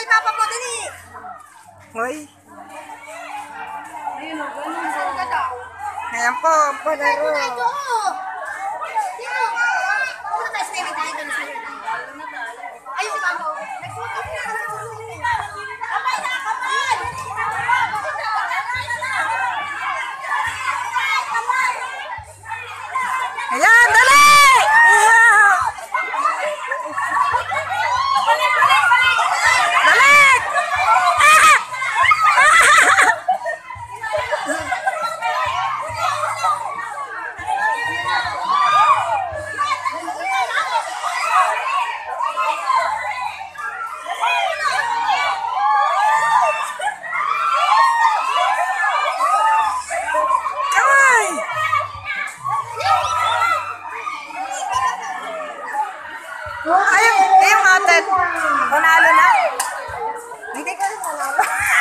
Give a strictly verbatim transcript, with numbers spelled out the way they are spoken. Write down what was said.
kay Papa mo, dali. Hoy. Ayun o, ganun. Ayan po, palaro. Ayan, dali! Balik! Ah! Kamay! Ayun, yung atin. Panalo na. Hindi ka rin panalo.